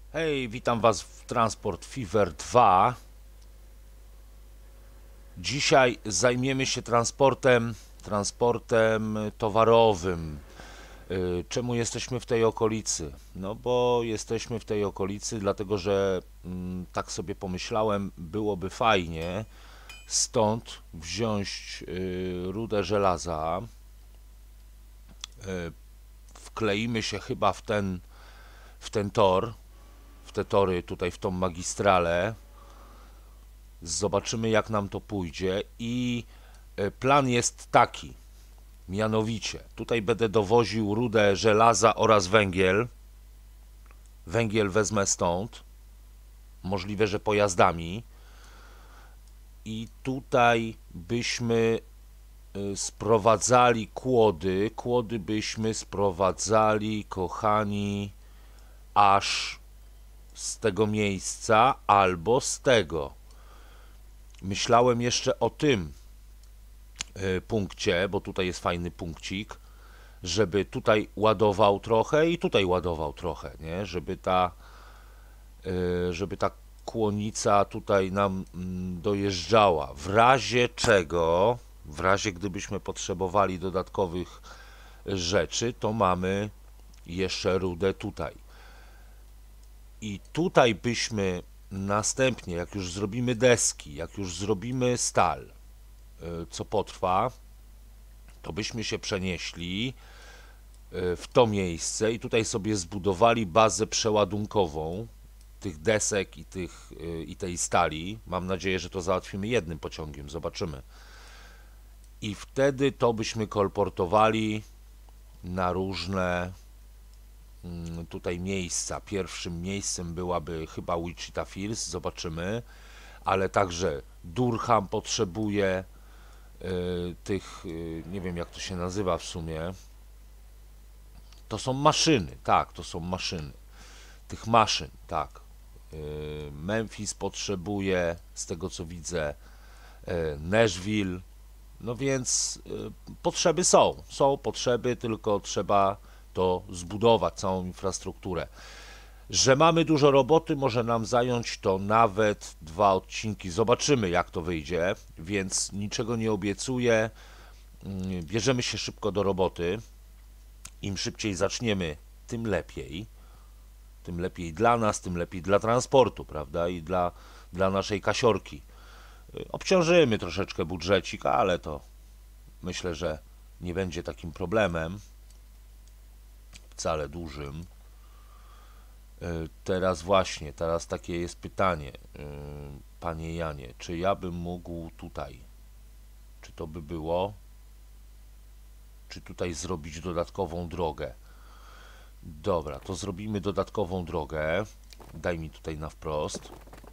Hej, witam Was w Transport Fever 2. Dzisiaj zajmiemy się transportem towarowym. Czemu jesteśmy w tej okolicy? No bo jesteśmy w tej okolicy, dlatego że tak sobie pomyślałem, byłoby fajnie stąd wziąć rudę żelaza. Wkleimy się chyba w ten tor, w te tory tutaj, w tą magistralę. Zobaczymy, jak nam to pójdzie i plan jest taki, mianowicie tutaj będę dowoził rudę żelaza oraz węgiel. Węgiel wezmę stąd, możliwe, że pojazdami, i tutaj byśmy sprowadzali kłody byśmy sprowadzali, kochani, aż z tego miejsca albo z tego. Myślałem jeszcze o tym punkcie, bo tutaj jest fajny punkcik, żeby tutaj ładował trochę i tutaj ładował trochę, nie? Żeby ta kłonica tutaj nam dojeżdżała. W razie czego, w razie gdybyśmy potrzebowali dodatkowych rzeczy, to mamy jeszcze rudę tutaj. I tutaj byśmy następnie, jak już zrobimy deski, jak już zrobimy stal, co potrwa, to byśmy się przenieśli w to miejsce i tutaj sobie zbudowali bazę przeładunkową tych desek i tej stali. Mam nadzieję, że to załatwimy jednym pociągiem, zobaczymy. I wtedy to byśmy kolportowali na różne tutaj miejsca. Pierwszym miejscem byłaby chyba Wichita Falls, zobaczymy, ale także Durham potrzebuje tych, nie wiem jak to się nazywa w sumie. To są maszyny, tak, to są maszyny. Tych maszyn, tak. Memphis potrzebuje, z tego co widzę, Nashville. No więc potrzeby są potrzeby, tylko trzeba to zbudować, całą infrastrukturę. Że mamy dużo roboty, może nam zająć to nawet 2 odcinki. Zobaczymy, jak to wyjdzie, więc niczego nie obiecuję. Bierzemy się szybko do roboty. Im szybciej zaczniemy, tym lepiej. Tym lepiej dla nas, tym lepiej dla transportu, prawda? I dla naszej kasiorki. Obciążymy troszeczkę budżecik, ale to myślę, że nie będzie takim problemem. Wcale dużym. Teraz takie jest pytanie, panie Janie, czy ja bym mógł tutaj, czy to by było, czy tutaj zrobić dodatkową drogę? Dobra, to zrobimy dodatkową drogę. Daj mi tutaj na wprost.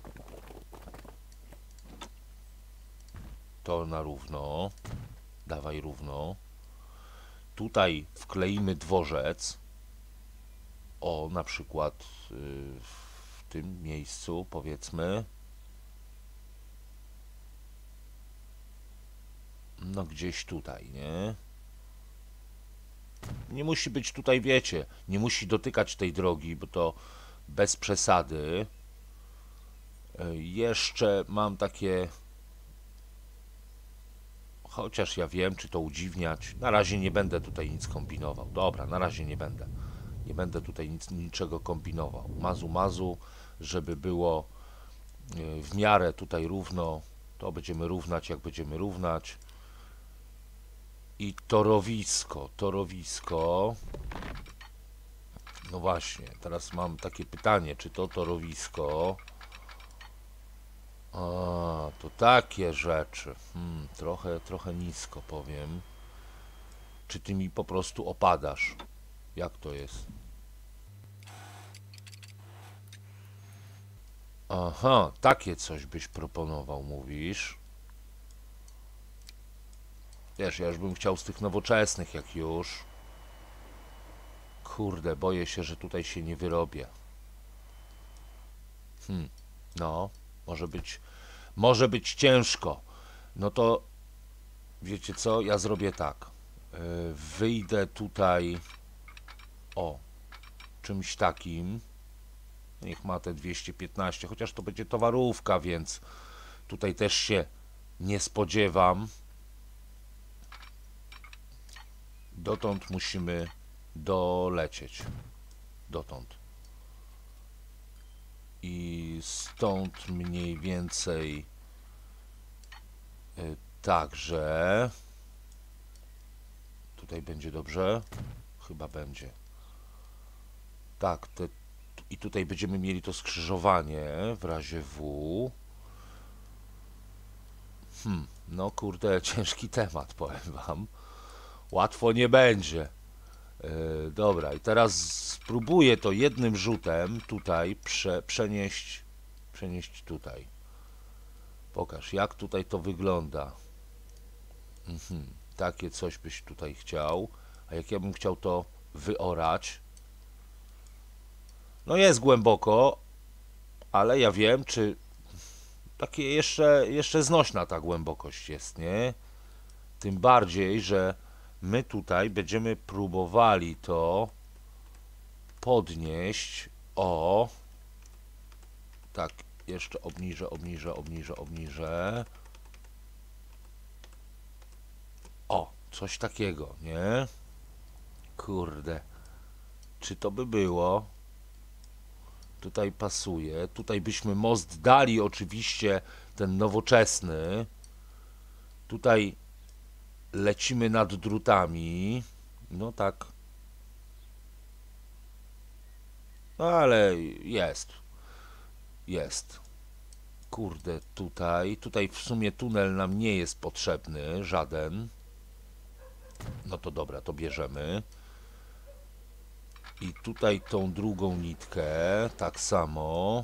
To na równo. Dawaj równo. Tutaj wkleimy dworzec. O, na przykład w tym miejscu, powiedzmy. No gdzieś tutaj, nie? Nie musi być tutaj, wiecie, nie musi dotykać tej drogi, bo to bez przesady. Jeszcze mam takie... Chociaż ja wiem, czy to udziwniać. Na razie nie będę tutaj nic kombinował. Dobra, na razie nie będę. Nie będę tutaj niczego kombinował. Mazu, mazu, żeby było w miarę tutaj równo. To będziemy równać, jak będziemy równać. I torowisko. No właśnie, teraz mam takie pytanie, czy to torowisko... A, to takie rzeczy. Trochę nisko powiem. Czy ty mi po prostu opadasz? Jak to jest? Aha, takie coś byś proponował, mówisz? Wiesz, ja już bym chciał z tych nowoczesnych, jak już. Kurde, boję się, że tutaj się nie wyrobię. No, może być ciężko. No to, wiecie co, ja zrobię tak. Wyjdę tutaj, o, czymś takim. Niech ma te 215, chociaż to będzie towarówka, więc tutaj też się nie spodziewam. Dotąd musimy dolecieć. Dotąd. I stąd mniej więcej także. Tutaj będzie dobrze? Chyba będzie. Tak, i tutaj będziemy mieli to skrzyżowanie w razie W. No kurde, ciężki temat, powiem wam. Łatwo nie będzie. Dobra, i teraz spróbuję to jednym rzutem tutaj przenieść tutaj. Pokaż, jak tutaj to wygląda. Takie coś byś tutaj chciał. A jak ja bym chciał to wyorać? No jest głęboko, ale ja wiem, czy takie jeszcze znośna ta głębokość jest, nie? Tym bardziej, że my tutaj będziemy próbowali to podnieść o... Tak, jeszcze obniżę. O, coś takiego, nie? Kurde. Czy to by było? Tutaj pasuje. Tutaj byśmy most dali oczywiście ten nowoczesny. Tutaj lecimy nad drutami. No tak. No ale jest. Jest. Kurde, tutaj w sumie tunel nam nie jest potrzebny, żaden. No to dobra, to bierzemy. I tutaj tą drugą nitkę, tak samo.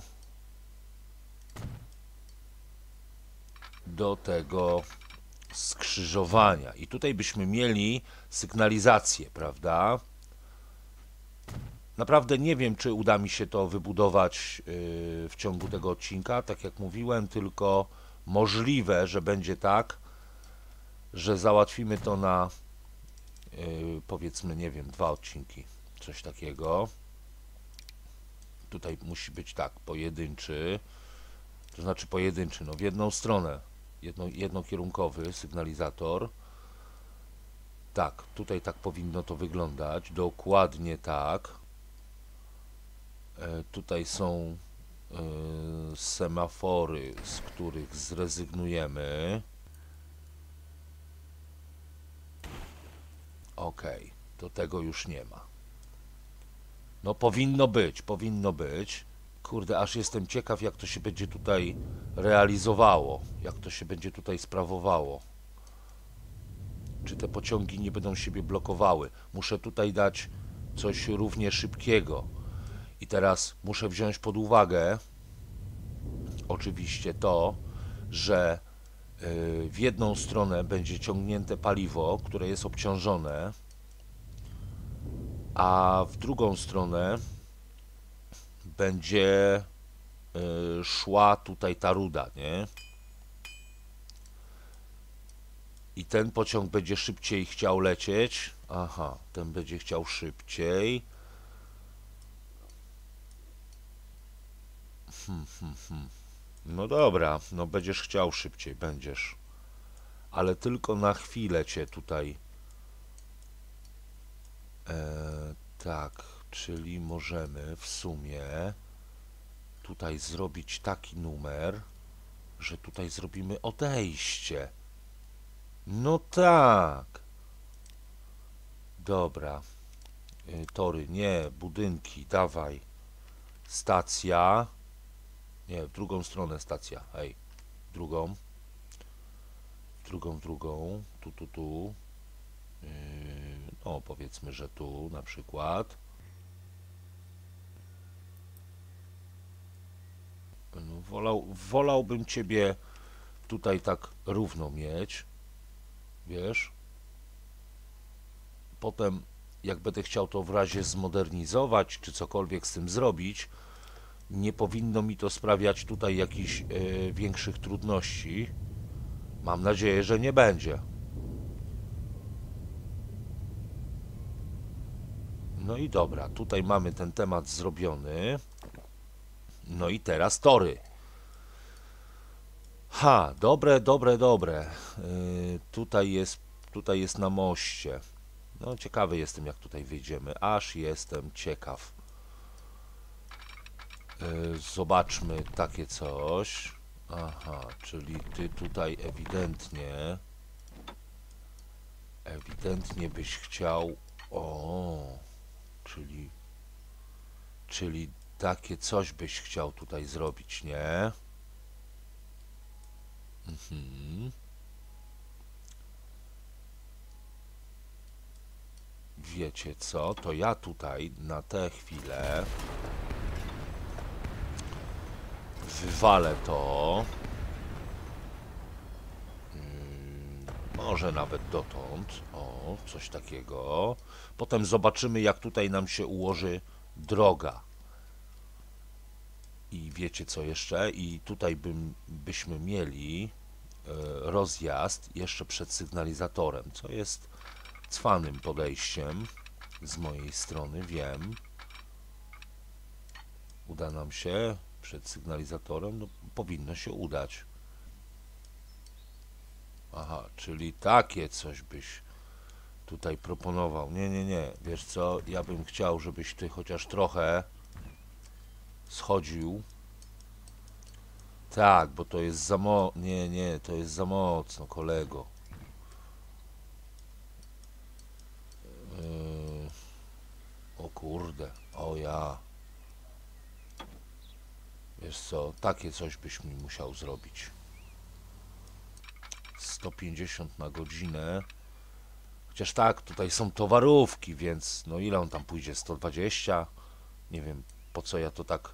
Do tego skrzyżowania. I tutaj byśmy mieli sygnalizację, prawda? Naprawdę nie wiem, czy uda mi się to wybudować w ciągu tego odcinka, tak jak mówiłem, tylko możliwe, że będzie tak, że załatwimy to na powiedzmy, nie wiem, 2 odcinki, coś takiego. Tutaj musi być tak, pojedynczy, to znaczy pojedynczy, no w jedną stronę, jednokierunkowy sygnalizator. Tak, tutaj tak powinno to wyglądać, dokładnie tak. Tutaj są semafory, z których zrezygnujemy. Ok, to tego już nie ma. No powinno być. Kurde, aż jestem ciekaw, jak to się będzie tutaj realizowało, jak to się będzie tutaj sprawowało. Czy te pociągi nie będą siebie blokowały. Muszę tutaj dać coś równie szybkiego. I teraz muszę wziąć pod uwagę oczywiście to, że w jedną stronę będzie ciągnięte paliwo, które jest obciążone, a w drugą stronę będzie szła tutaj ta ruda, nie? I ten pociąg będzie szybciej chciał lecieć. Aha, ten będzie chciał szybciej. No dobra, no będziesz chciał szybciej, będziesz. Ale tylko na chwilę cię tutaj. Tak, czyli możemy w sumie tutaj zrobić taki numer, że tutaj zrobimy odejście. No tak. Dobra. Tory, nie, budynki, dawaj. Stacja. Nie, w drugą stronę stacja. Hej, drugą. Drugą. Tu. No, powiedzmy, że tu na przykład. No, wolałbym ciebie tutaj tak równo mieć. Wiesz? Potem, jak będę chciał to w razie zmodernizować, czy cokolwiek z tym zrobić, nie powinno mi to sprawiać tutaj jakichś większych trudności. Mam nadzieję, że nie będzie. No i dobra, tutaj mamy ten temat zrobiony. No i teraz tory. Ha, dobre, dobre, dobre. Tutaj jest na moście. No, ciekawy jestem, jak tutaj wyjdziemy. Aż jestem ciekaw. Zobaczmy takie coś. Aha, czyli ty tutaj ewidentnie byś chciał. O, czyli takie coś byś chciał tutaj zrobić, nie? Mhm. Wiecie co? To ja tutaj na tę chwilę wywalę to. Może nawet dotąd. O, coś takiego. Potem zobaczymy, jak tutaj nam się ułoży droga. I wiecie co jeszcze? I tutaj byśmy mieli rozjazd jeszcze przed sygnalizatorem, co jest cwanym podejściem z mojej strony, wiem. Uda nam się przed sygnalizatorem? No, powinno się udać. Aha, czyli takie coś byś tutaj proponował. Nie, nie, nie. Wiesz co? Ja bym chciał, żebyś ty chociaż trochę schodził. Tak, bo to jest za mocno. Nie, nie, to jest za mocno, kolego. O kurde, o ja. Wiesz co, takie coś byś mi musiał zrobić. 150 na godzinę. Chociaż tak, tutaj są towarówki, więc no ile on tam pójdzie? 120? Nie wiem, po co ja to tak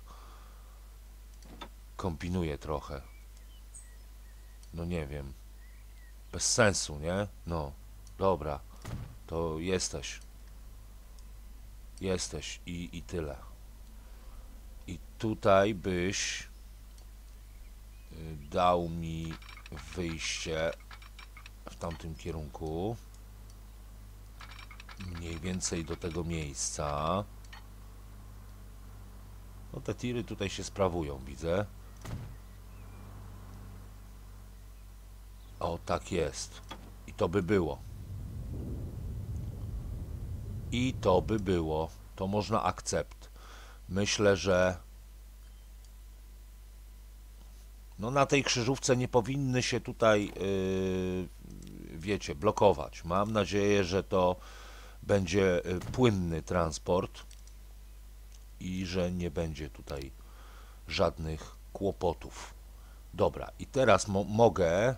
kombinuję trochę. No nie wiem. Bez sensu, nie? No, dobra. To jesteś. Jesteś i tyle. I tutaj byś dał mi wyjście w tamtym kierunku. Mniej więcej do tego miejsca. No te tiry tutaj się sprawują, widzę. O, tak jest. I to by było. I to by było. To można akcept. Myślę, że no na tej krzyżówce nie powinny się tutaj, wiecie, blokować. Mam nadzieję, że to będzie płynny transport i że nie będzie tutaj żadnych kłopotów. Dobra, i teraz mogę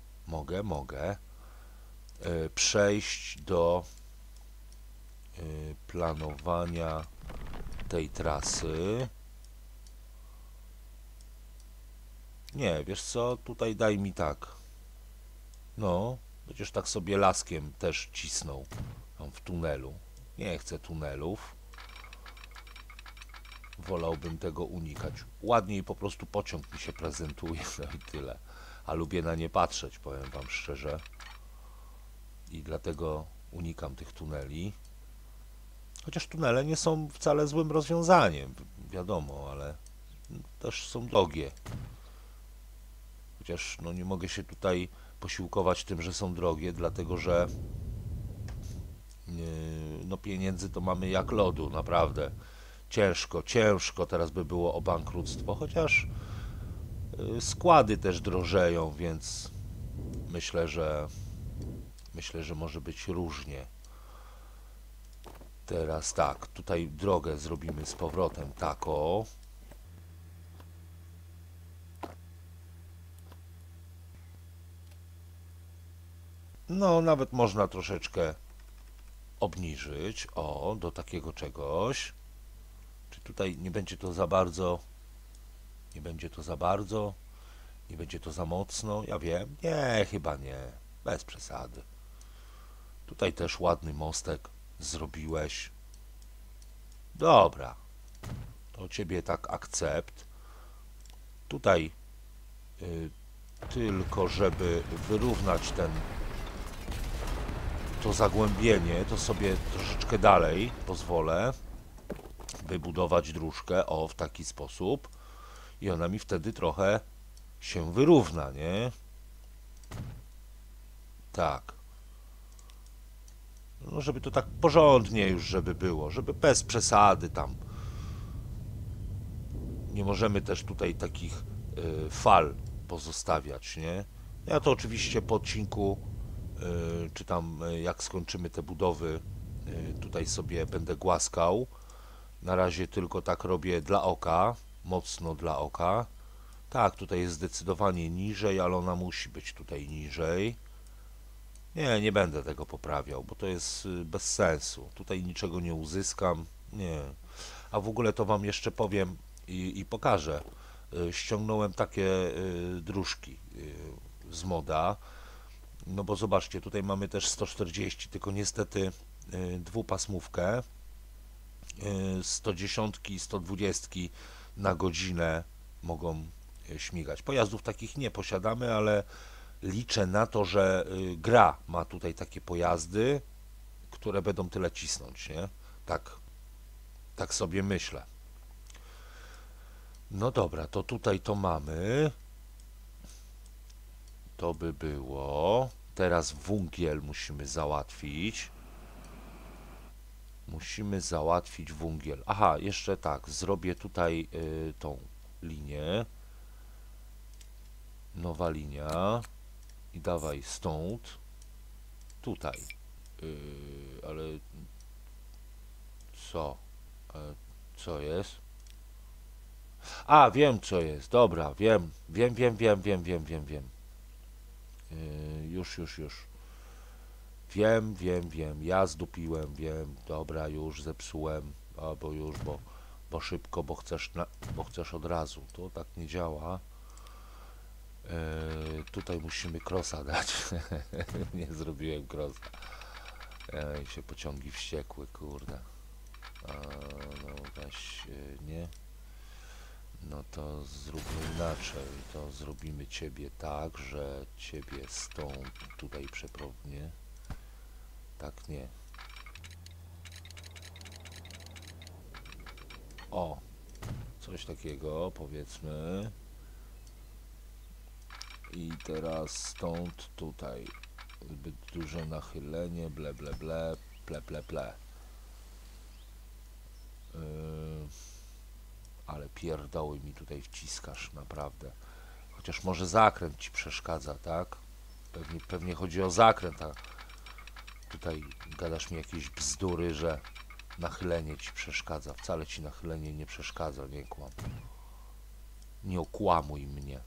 przejść do planowania tej trasy. Nie, wiesz co, tutaj daj mi tak. No, będziesz tak sobie laskiem też cisnął tam w tunelu. Nie chcę tunelów. Wolałbym tego unikać. Ładniej po prostu pociąg mi się prezentuje, no i tyle. A lubię na nie patrzeć, powiem wam szczerze. I dlatego unikam tych tuneli. Chociaż tunele nie są wcale złym rozwiązaniem, wiadomo, ale też są drogie. Chociaż no nie mogę się tutaj posiłkować tym, że są drogie, dlatego że no pieniędzy to mamy jak lodu, naprawdę. Ciężko teraz by było o bankructwo, chociaż składy też drożeją, więc myślę, że może być różnie. Teraz tak, tutaj drogę zrobimy z powrotem taką. No, nawet można troszeczkę obniżyć, o, do takiego czegoś. Czy tutaj nie będzie to za bardzo, nie będzie to za bardzo, nie będzie to za mocno, ja wiem, nie, chyba nie, bez przesady. Tutaj też ładny mostek zrobiłeś. Dobra, to ciebie tak akcept. Tutaj tylko żeby wyrównać to zagłębienie, to sobie troszeczkę dalej pozwolę wybudować dróżkę, o, w taki sposób. i ona mi wtedy trochę się wyrówna, nie? Tak. No, żeby to tak porządnie już, żeby było, żeby bez przesady tam. Nie możemy też tutaj takich fal pozostawiać, nie? Ja to oczywiście po odcinku, czy tam jak skończymy te budowy, tutaj sobie będę głaskał. Na razie tylko tak robię dla oka, mocno dla oka. Tak, tutaj jest zdecydowanie niżej, ale ona musi być tutaj niżej. Nie, nie będę tego poprawiał, bo to jest bez sensu. Tutaj niczego nie uzyskam. Nie. A w ogóle to wam jeszcze powiem i pokażę. Ściągnąłem takie dróżki z moda. No bo zobaczcie, tutaj mamy też 140, tylko niestety dwupasmówkę. 110 i 120 na godzinę mogą śmigać. Pojazdów takich nie posiadamy, ale liczę na to, że gra ma tutaj takie pojazdy, które będą tyle cisnąć, nie? Tak sobie myślę. No dobra, to tutaj to mamy. To by było. Teraz węgiel musimy załatwić. Musimy załatwić węgiel. Aha, jeszcze tak, zrobię tutaj tą linię. Nowa linia. I dawaj stąd. Tutaj. Ale co? Co jest? A, wiem co jest. Dobra, wiem. Wiem. Już. Wiem. Ja zdupiłem, wiem. Dobra, już zepsułem. Albo już, bo szybko, bo chcesz od razu. To tak nie działa. Tutaj musimy krosa dać. Nie zrobiłem krosa. Się pociągi wściekły, kurde. No weź, nie. No to zróbmy inaczej. To zrobimy ciebie tak, że ciebie stąd tutaj przeprowadzę. Tak nie. O, coś takiego powiedzmy. I teraz stąd tutaj. Zbyt duże nachylenie, ble. Ale pierdoły mi tutaj wciskasz, naprawdę. Chociaż może zakręt ci przeszkadza, tak? Pewnie chodzi o zakręt, a tutaj gadasz mi jakieś bzdury, że nachylenie ci przeszkadza. Wcale ci nachylenie nie przeszkadza, nie kłam. Nie okłamuj mnie.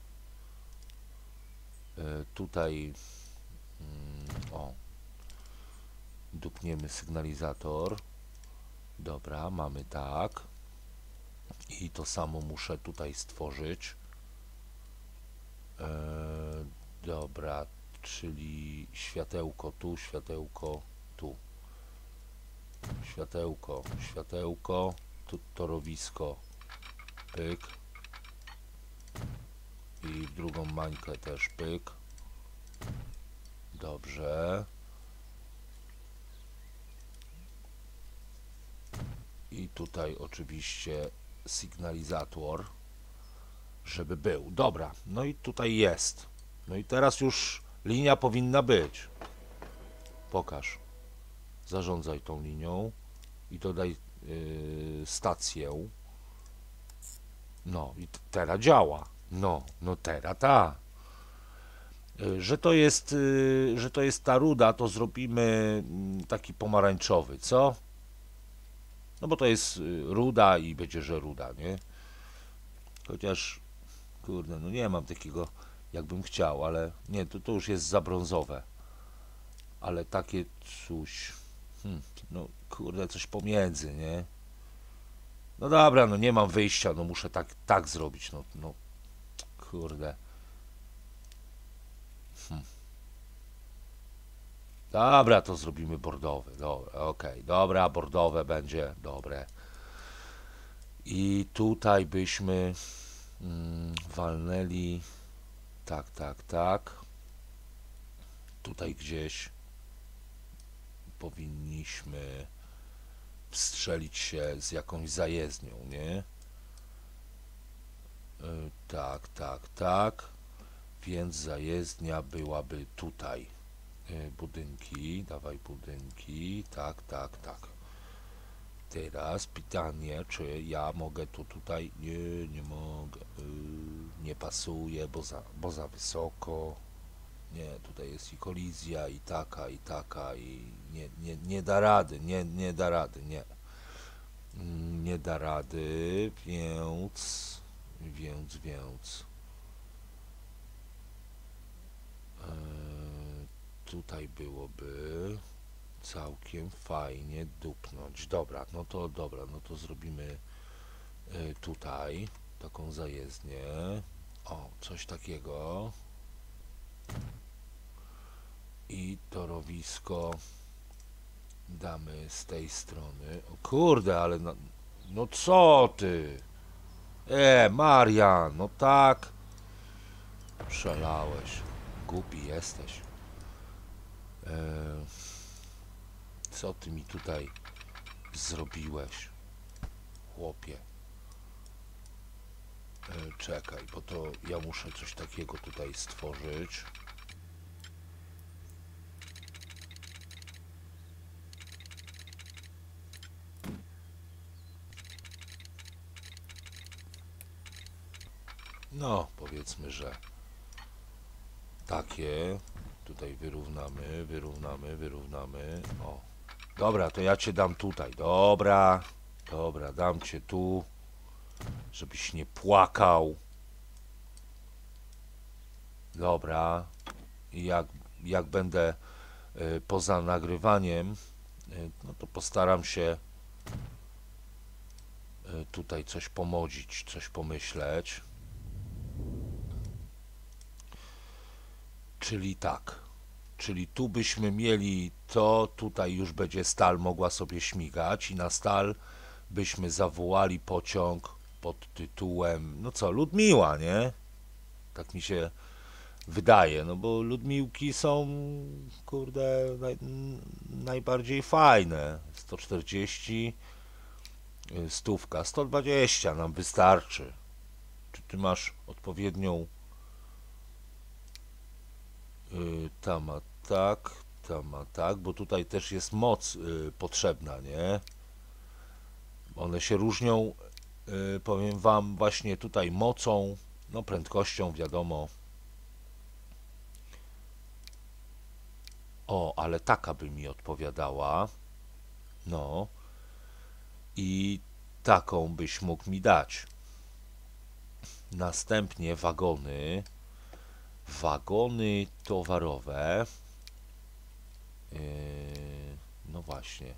Tutaj o, dupniemy sygnalizator. Dobra, mamy tak. I to samo muszę tutaj stworzyć. Dobra, czyli światełko tu, światełko tu. Światełko, tu torowisko, pyk. I w drugą mańkę też pyk. Dobrze. I tutaj oczywiście sygnalizator, żeby był. Dobra, no i tutaj jest. No i teraz już linia powinna być. Pokaż. Zarządzaj tą linią i dodaj stację. No i teraz działa. No teraz ta. Że to jest ta ruda, to zrobimy taki pomarańczowy, co? No bo to jest ruda i będzie, że ruda, nie? Chociaż, kurde, no nie mam takiego, jakbym chciał, ale nie, to już jest za brązowe. Ale takie coś, no kurde, coś pomiędzy, nie? No dobra, no nie mam wyjścia, no muszę tak zrobić, no kurde. Dobra, to zrobimy bordowy. Dobra, okej. Dobra, bordowe będzie dobre. I tutaj byśmy walnęli. Tak. Tutaj gdzieś powinniśmy wstrzelić się z jakąś zajezdnią, nie? Tak, tak, tak. Więc zajezdnia byłaby tutaj. Budynki, dawaj budynki. Tak, tak, tak. Teraz pytanie, czy ja mogę to tutaj? Nie, nie mogę. Nie pasuje, bo za wysoko. Nie, tutaj jest i kolizja, i taka, i nie da rady, nie da rady, nie. Nie da rady, więc tutaj byłoby całkiem fajnie dupnąć. Dobra, no to zrobimy tutaj taką zajezdnię. O, coś takiego. I torowisko damy z tej strony. O kurde, ale no co ty? Marian, no tak. Szalałeś. Głupi jesteś. Co ty mi tutaj zrobiłeś, chłopie? Czekaj, bo to ja muszę coś takiego tutaj stworzyć. No, powiedzmy, że takie. Tutaj wyrównamy. O. Dobra, to ja cię dam tutaj. Dobra, dam cię tu, żebyś nie płakał. Dobra. I jak będę poza nagrywaniem, no to postaram się tutaj coś pomodzić, coś pomyśleć. Czyli tak. Czyli tu byśmy mieli to, tutaj już będzie stal mogła sobie śmigać i na stal byśmy zawołali pociąg pod tytułem, no co, Ludmiła, nie? Tak mi się wydaje, no bo Ludmiłki są, kurde, najbardziej fajne. 140, stówka, 120 nam wystarczy. Czy ty masz odpowiednią? Ta ma tak, bo tutaj też jest moc potrzebna, nie? One się różnią, powiem wam, właśnie tutaj mocą, no prędkością, wiadomo. O, ale taka by mi odpowiadała. No. I taką byś mógł mi dać. Następnie wagony. Wagony towarowe. No właśnie.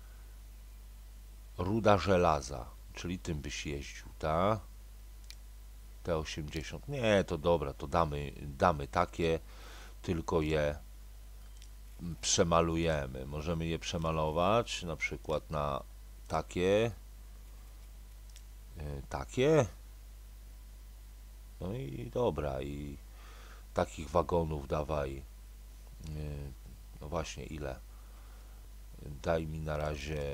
Ruda żelaza, czyli tym byś jeździł, tak? T80. Nie, to dobra, to damy takie, tylko je przemalujemy. Możemy je przemalować na przykład na takie. Takie. No i dobra, i takich wagonów dawaj. No właśnie, ile? Daj mi na razie.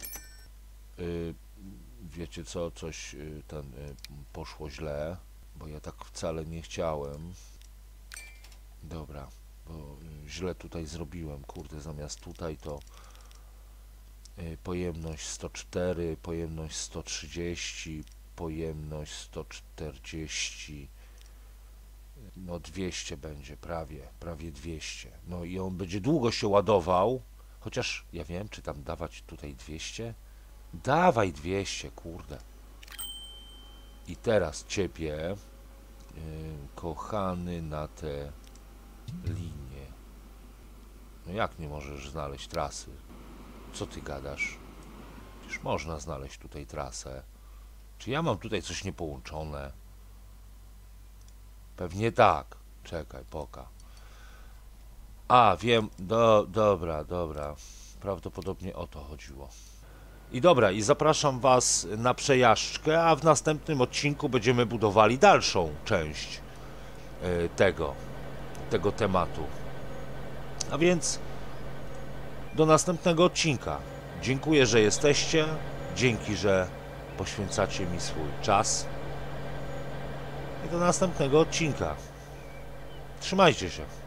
Wiecie co, coś poszło źle, bo ja tak wcale nie chciałem. Dobra, bo źle tutaj zrobiłem, kurde, zamiast tutaj to pojemność 104, pojemność 130, pojemność 140, no 200 będzie, prawie 200. No i on będzie długo się ładował, chociaż ja wiem, czy tam dawać tutaj 200? Dawaj 200, kurde. I teraz ciebie, kochany, na te linie. No jak nie możesz znaleźć trasy? Co ty gadasz? Przecież można znaleźć tutaj trasę. Czy ja mam tutaj coś niepołączone? Pewnie tak. Czekaj, poka. A, wiem. Dobra. Prawdopodobnie o to chodziło. I dobra, i zapraszam was na przejażdżkę, a w następnym odcinku będziemy budowali dalszą część tego tematu. A więc do następnego odcinka. Dziękuję, że jesteście. Dzięki, że poświęcacie mi swój czas. i do następnego odcinka. Trzymajcie się.